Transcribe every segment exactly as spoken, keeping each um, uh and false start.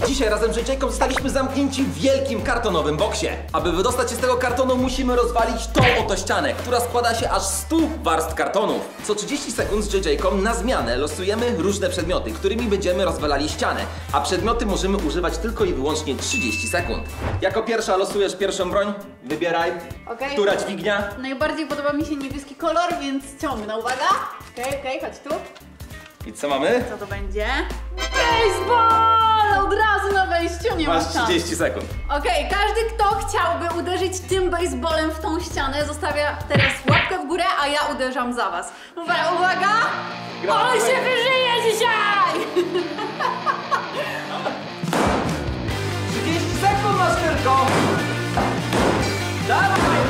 Dzisiaj razem z J J-ką zostaliśmy zamknięci w wielkim kartonowym boksie. Aby wydostać się z tego kartonu, musimy rozwalić tą oto ścianę, która składa się aż z stu warstw kartonów. Co trzydzieści sekund z J J-ką na zmianę losujemy różne przedmioty, którymi będziemy rozwalali ścianę, a przedmioty możemy używać tylko i wyłącznie trzydzieści sekund. Jako pierwsza losujesz pierwszą broń. Wybieraj. Okay. Która dźwignia? Najbardziej podoba mi się niebieski kolor, więc ciągnę. Uwaga. Okej, okay, okej, okay, chodź tu. I co mamy? Co to będzie? Baseball! Od razu na wejściu nie Masz ma szans. trzydzieści sekund. Okej, okay, każdy kto chciałby uderzyć tym baseballem w tą ścianę, zostawia teraz łapkę w górę, a ja uderzam za was. Uwaga, uwaga! On się wyżyje dzisiaj! trzydzieści sekund masz tylko! Dawaj!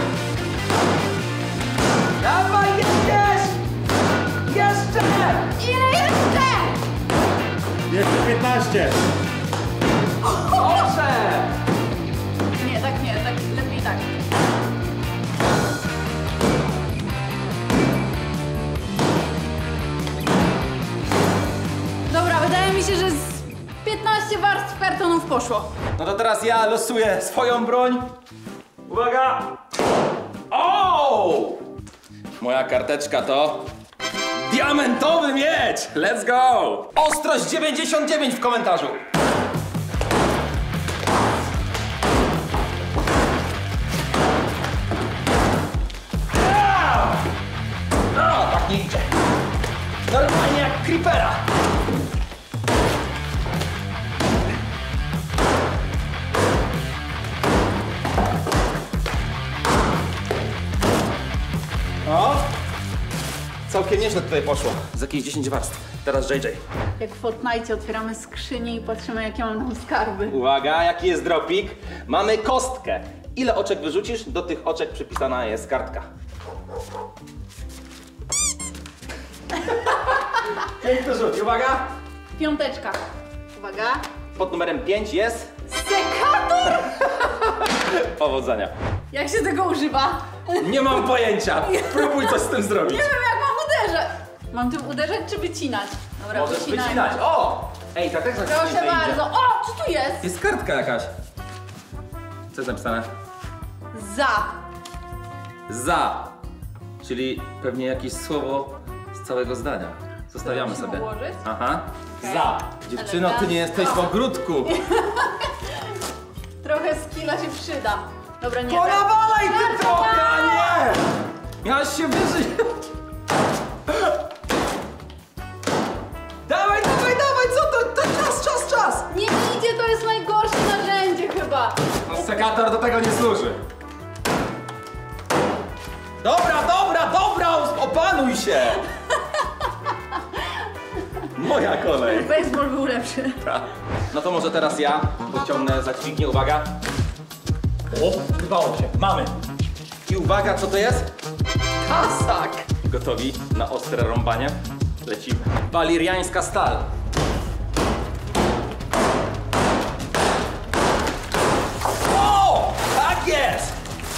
Dawaj, jedziesz! Jeszcze! Ile jeszcze? Jeszcze piętnaście. Dobrze! Nie, tak nie, tak lepiej tak. Dobra, wydaje mi się, że z piętnaście warstw kartonów poszło. No to teraz ja losuję swoją broń. Uwaga! O! Moja karteczka to diamentowy miecz! Let's go! Ostrość dziewięćdziesiąt dziewięć w komentarzu. O, tak nie idzie. Normalnie jak creepera. O! Całkiem nieźle tutaj poszło. Z jakieś dziesięć warstw. Teraz J J. Jak w Fortnite otwieramy skrzynię i patrzymy, jakie mam tam skarby. Uwaga, jaki jest dropik? Mamy kostkę. Ile oczek wyrzucisz? Do tych oczek przypisana jest kartka. Piękny rzut. Uwaga! Piąteczka. Uwaga. Pod numerem pięć jest... Sekator! Powodzenia. Jak się tego używa? Nie mam pojęcia. Próbuj coś z tym zrobić. Nie wiem, jak mam uderzać. Mam tym uderzać czy wycinać? Dobra, Możesz wycinajmy. wycinać. O! Ej, ta tekst Proszę bardzo. O, co tu jest? Jest kartka jakaś. Co jest napisane? Za. Za. Czyli pewnie jakieś słowo z całego zdania. Zostawiamy musimy sobie. ułożyć? Aha. Okay. Za. Dziewczyno, ty nie jesteś w ogródku. Trochę skilla się przyda. Dobra, nie. Ponawalaj ty Bardzo trochę, a mało. nie! Miałaś się wyżyć. Dawaj, dawaj, dawaj, co to? To czas, czas, czas! Nie idzie, to jest najgorsze narzędzie chyba. No, sekator do tego nie służy. Dobra, dobra, dobra, opanuj się! Moja kolej. Baseball był lepszy. No to może teraz ja pociągnę za dźwignię, uwaga. O, urwało się, mamy. I uwaga, co to jest? Kasak! Gotowi na ostre rąbanie? Lecimy. Waliriańska stal. O! Tak jest!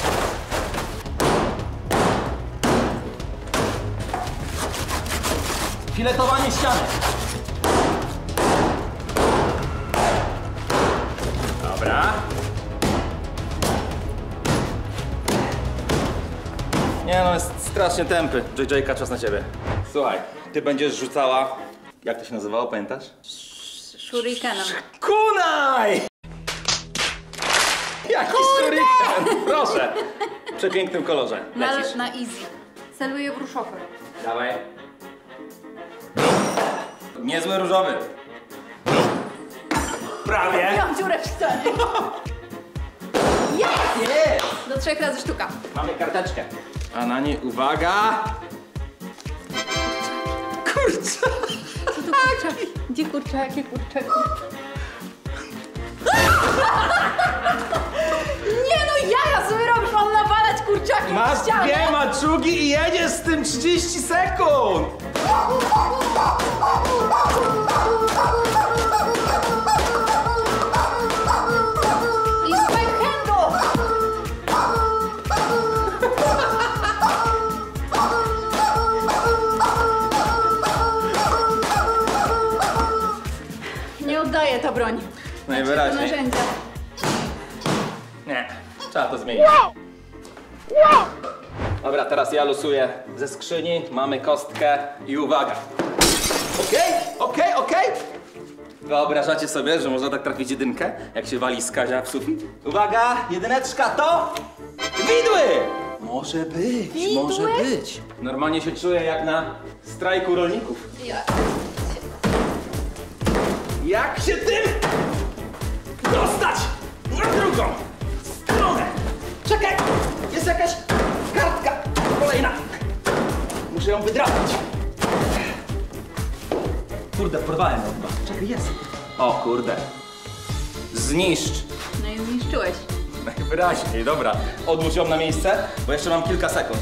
Filetowanie ściany. Dobra. Nie no, jest strasznie tępy. J J-ka, czas na ciebie. Słuchaj, ty będziesz rzucała... Jak to się nazywało, pamiętasz? Shurikenem. Kunaj! Jaki shuriken! Proszę! W przepięknym kolorze. Na, Lecisz. na easy. Celuję w ruszowy. Dawaj. Niezły różowy. Prawie. Miałam dziurę w ścianie. Jest! Jest! Do trzech razy sztuka. Mamy karteczkę. A na niej uwaga! Kurczę! Co tu kurczaki? Gdzie kurczaki, kurczaki? Nie no, jaja sobie robisz, mam nawalać kurczaki Masz w ścianę. dwie maczugi i jedziesz z tym trzydzieści sekund! I spike handle! Nie oddaję ta broń. Najwyraźniej. Narzędzia. Nie, trzeba to zmienić. Dobra, teraz ja losuję ze skrzyni, mamy kostkę i uwaga. Okej, okej, okej. Wyobrażacie sobie, że można tak trafić jedynkę, jak się wali z Kazia w sufit? Uwaga, jedyneczka to widły! Może być, Widły? może być. Normalnie się czuję jak na strajku rolników. Ja. Jak się tym dostać na drugą stronę? Czekaj, jest jakaś kartka kolejna. Muszę ją wydrapać. Kurde, porwałem ją chyba. Czekaj, jest. O kurde. Zniszcz. No i zniszczyłeś. Najwyraźniej, dobra. Odłóż ją na miejsce, bo jeszcze mam kilka sekund.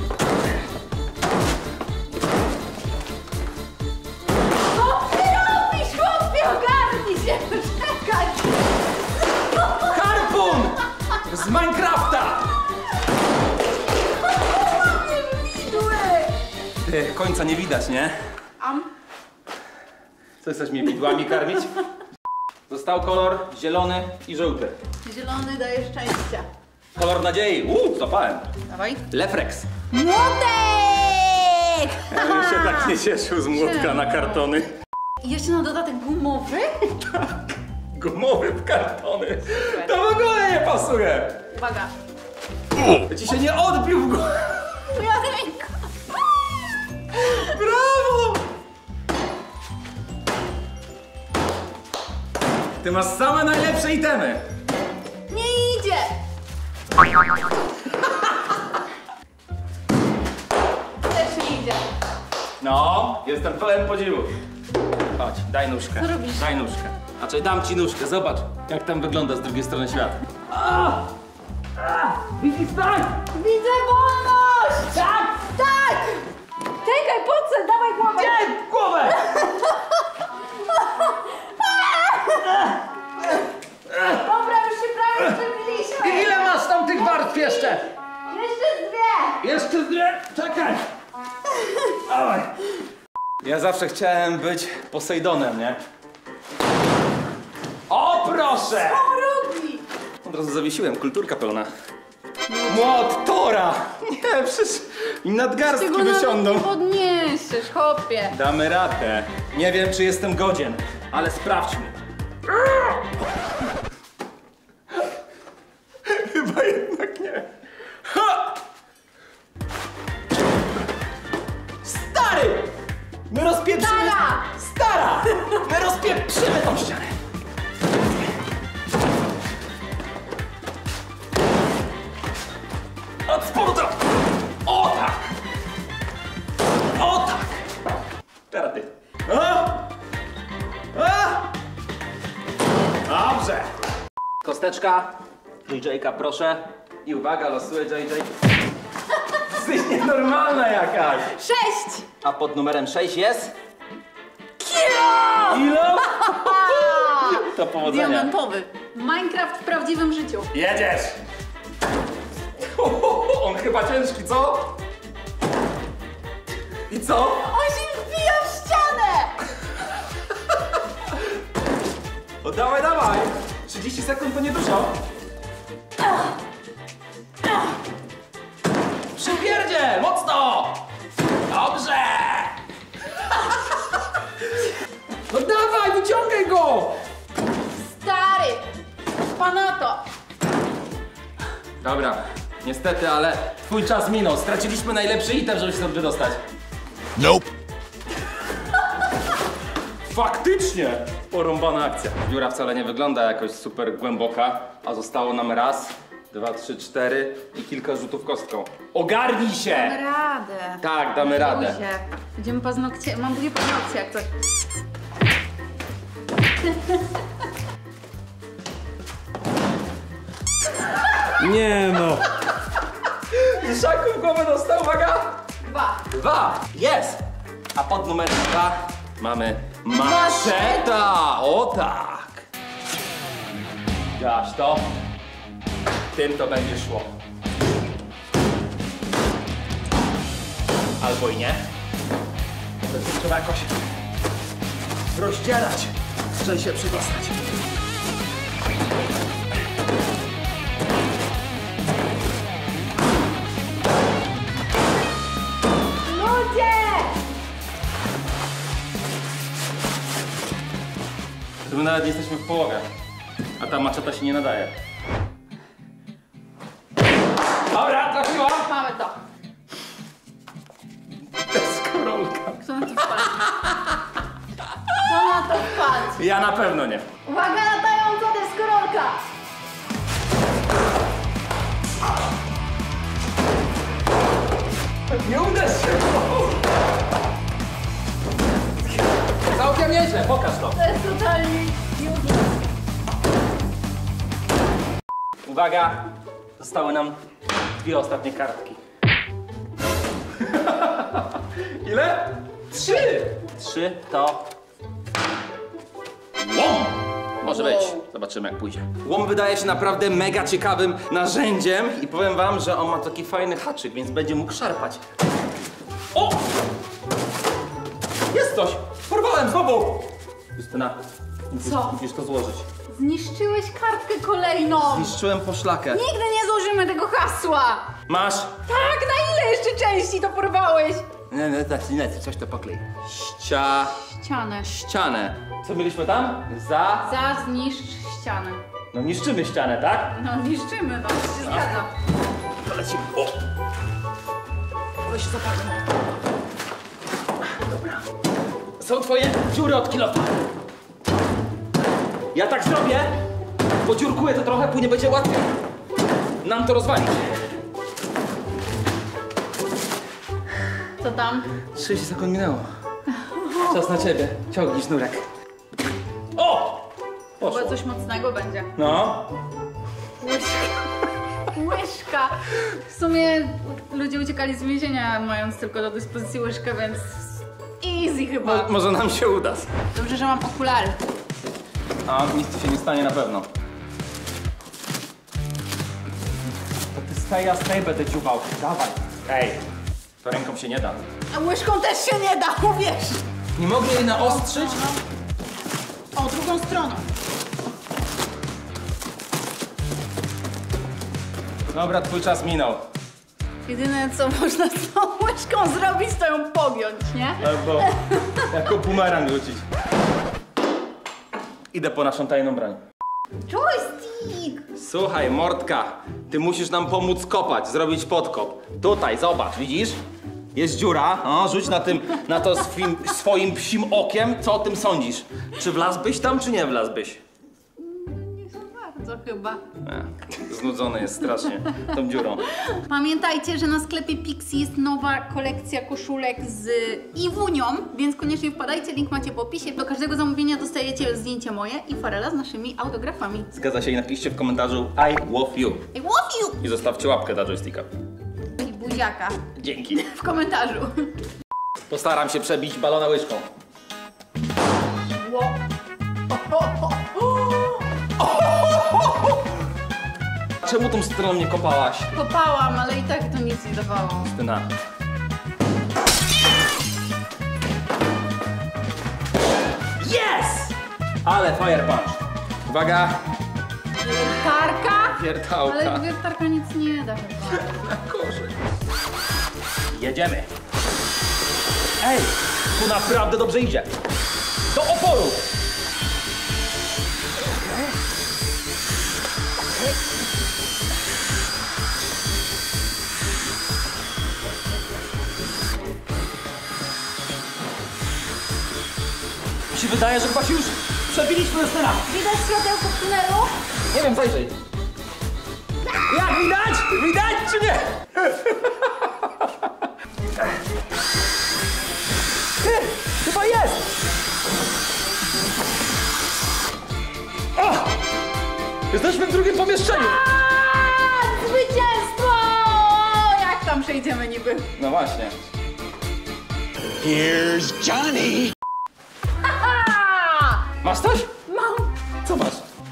Co ty robisz, chłopie? Ogarnij się! Czekaj! Harpun! Z Minecrafta! Widły! Ty, końca nie widać, nie? Am. Co, chcesz mnie widłami karmić? Został kolor zielony i żółty. Zielony daje szczęścia. Kolor nadziei. Uuu, zapałem. Dawaj. Lefrex. Młotek! Ja bym się tak nie cieszył z młotka na kartony. I jeszcze na dodatek gumowy? Gumowy w kartony. To w ogóle nie pasuje. Uwaga. Ci się nie odbił w głowie. Moja ręka. Brawo! Ty masz same najlepsze itemy. Nie idzie! Też nie idzie. No, jestem pełen podziwu. Chodź, daj nóżkę. Co robisz? Daj nóżkę. Znaczy dam ci nóżkę, zobacz jak tam wygląda z drugiej strony świata. A! A! Widzisz tak? Widzę wolność! Tak! Tak! Czekaj, podsuń, dawaj głowę! Gdzie? Głowę! Dobra, już się prawie przewiliśmy! Ile masz tam tych warstw jeszcze? Jeszcze dwie! Jeszcze dwie? Czekaj! Dawaj! Ja zawsze chciałem być Posejdonem, nie? O, proszę! Co robi? Od razu zawiesiłem, kulturka pełna. Młot Tora! Nie, przecież i nadgarstki Ty go wysiądą. nawet podniesiesz, chłopie. Damy radę. Nie wiem, czy jestem godzien, ale sprawdźmy. Chyba jednak nie. Ha! Stary! My rozpieprzymy... Stara! Stara! My rozpieprzymy tą ścianę. Od spodu to... O tak! O tak! Teraz ty. A! A! Dobrze! Kosteczka. dżej dżejka proszę. I uwaga, losuję dżej dżej. Jesteś nienormalna jakaś. Sześć! A pod numerem sześć jest... Kilo! Ilo? To powodzenia. Diamentowy. Minecraft w prawdziwym życiu. Jedziesz! On chyba ciężki, co? I co? On się wbija w ścianę! O, dawaj, dawaj! trzydzieści sekund to nie dużo. Przypierdzie! Mocno! Dobrze! No dawaj, wyciągaj go! Stary! Panato! Dobra, niestety, ale twój czas minął. Straciliśmy najlepszy item, żeby się stąd wydostać. Nope. Faktycznie! Porąbana akcja. Dziura wcale nie wygląda jakoś super głęboka, a zostało nam raz, dwa, trzy, cztery i kilka rzutów kostką. Ogarnij się! Damy radę. Tak, damy radę. Buzie. Będziemy paznokcie. Mam dwie paznokcie jak coś. Nie no. Szaku w głowę dostał, uwaga! Dwa. Dwa! Jest! A pod numerem dwa mamy maszeta! O tak! Gaś to. Tym to będzie szło. Albo i nie. To trzeba jakoś rozdzierać, żeby się przydostać. To my nawet nie jesteśmy w połowie. A ta maczeta się nie nadaje. Dobra, trafiła! Mamy to. Deskorolka. Kto na to wpadł? Kto na to wpadł? Ja na pewno nie. Uwaga, latająca deskorolka! Nie uderz się! Całkiem nieźle, pokaż to. To jest totalnie useless. Uwaga, zostały nam dwie ostatnie kartki. Ile? Trzy! Trzy to... Łom! Może Wow. być. Zobaczymy jak pójdzie. Łom wydaje się naprawdę mega ciekawym narzędziem i powiem wam, że on ma taki fajny haczyk, więc będzie mógł szarpać. O! Jest coś! Porwałem znowu! Justyna, musisz, Co? musisz to złożyć. Zniszczyłeś kartkę kolejną! Zniszczyłem poszlakę. Nigdy nie złożymy tego hasła! Masz? Tak, na ile jeszcze części to porwałeś? Nie, nie, tak, nie, coś to poklej. Ścia... Ścianę. ścianę. Co mieliśmy tam? Za... Za zniszcz ścianę. No niszczymy ścianę, tak? No niszczymy, no to się zgadza. To lecimy. O! Weź zobacz. Dobra. Są twoje dziury od kilota. Ja tak zrobię, podziurkuję to trochę, później będzie łatwiej nam to rozwalić. Co tam? trzydzieści sekund minęło. Czas na ciebie. Ciągnij sznurek. O! Poszło. Chyba coś mocnego będzie. No. Łyżka. Łyżka. W sumie ludzie uciekali z więzienia, mając tylko do dyspozycji łyżkę, więc easy chyba. Mo może nam się uda. Dobrze, że mam okulary. A nic ci się nie stanie na pewno. To ty z tej, ja z tej będę dziubał. Dawaj. Ej, to ręką się nie da. A łyżką też się nie da, uwierz. Nie mogę jej naostrzyć? O, drugą stroną. Dobra, twój czas minął. Jedyne co można z tą łyżką zrobić, to ją pogiąć, nie? Albo jako bumerang rzucić. Idę po naszą tajną broń. Joystick! Słuchaj, Mordka, ty musisz nam pomóc kopać, zrobić podkop. Tutaj, zobacz, widzisz? Jest dziura, o, rzuć na tym, na to swim, swoim psim okiem, co o tym sądzisz? Czy wlazłbyś tam, czy nie wlazłbyś? Nie za bardzo chyba. E, znudzony jest strasznie tą dziurą. Pamiętajcie, że na sklepie Pixie jest nowa kolekcja koszulek z Iwunią, więc koniecznie wpadajcie, link macie w opisie. Do każdego zamówienia dostajecie zdjęcie moje i Farela z naszymi autografami. Zgadza się i napiszcie w komentarzu I love you. I love you! I zostawcie łapkę dla joysticka. I buziaka Dzięki. w komentarzu. Postaram się przebić balona łyżką. Ło. Czemu tą stroną nie kopałaś? Kopałam, ale i tak to nic nie dawało. Tyna. Yes! Ale fire punch. Uwaga. Wiertarka? Wiertałka. Ale wiertarka nic nie da chyba. Na korze. Jedziemy. Ej, tu naprawdę dobrze idzie. Do oporu. Mi się wydaje, że chyba się już przebiliśmy do stena. Widać światełko w tunelu? Nie wiem, zajrzyj. Jak widać? Widać czy nie? Ty, chyba jest! O! Jesteśmy w drugim pomieszczeniu! A, zwycięstwo! Jak tam przejdziemy niby? No właśnie. Here's Johnny! A! Masz coś? Mam Co masz?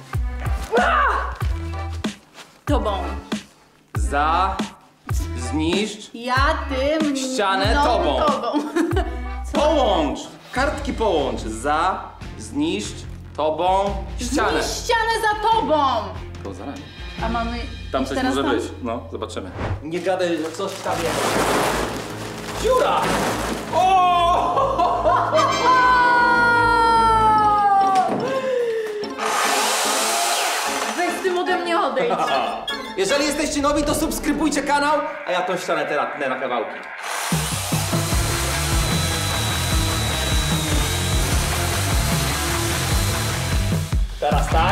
tobą. Za... Zniszcz... Ja tym... Ścianę no, tobą. tobą. Połącz! Kartki połącz. Za... Zniszcz... Tobą... Ścianę. Zniszcz ścianę za tobą. To za nami. A mamy... Tam iść coś teraz może tam? być. No, zobaczymy. Nie gadaj, że coś tam jest. Dziura! O! odejdź. Jeżeli jesteście nowi, to subskrybujcie kanał, a ja tą ścianę teraz tnę na kawałki. Teraz tak.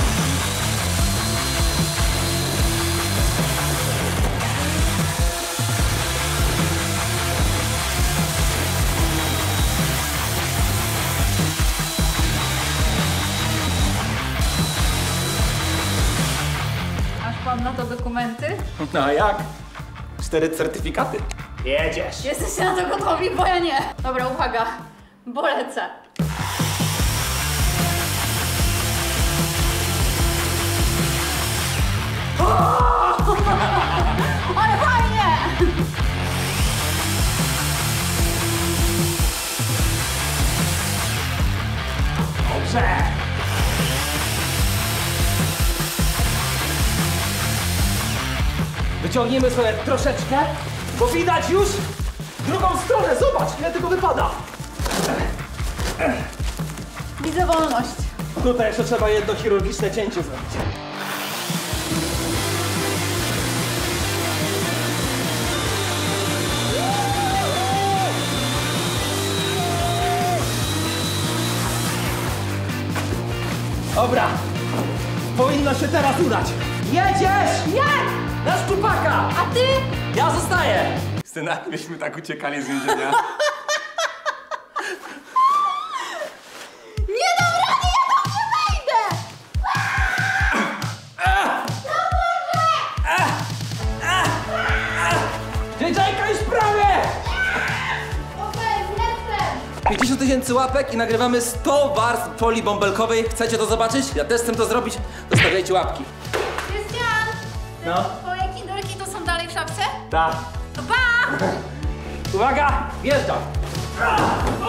Masz pan na to dokumenty? No a jak? Cztery certyfikaty. Jedziesz. Jesteście na to gotowi, bo ja nie. Dobra, uwaga, bo lecę. Ale fajnie! Dobrze. Wyciągniemy sobie troszeczkę, bo widać już drugą stronę. Zobacz, ile tego wypada. Widzę wolność. Tutaj jeszcze trzeba jedno chirurgiczne cięcie zrobić. Dobra, powinno się teraz udać. Jedziesz! Jak? Na szczupaka! A ty? Ja zostaję! Syna, byśmy tak uciekali z więzienia. Nie dam rady, ja tam nie wejdę! Dzieciajka już prawie! Okej, jestem! pięćdziesiąt tysięcy łapek i nagrywamy sto warstw folii bąbelkowej. Chcecie to zobaczyć? Ja też chcę to zrobić. Zostawiajcie łapki. Krystian! No. Twoje kinderki to są dalej w szafce? Tak. To pa! Uwaga! Wjeżdżam!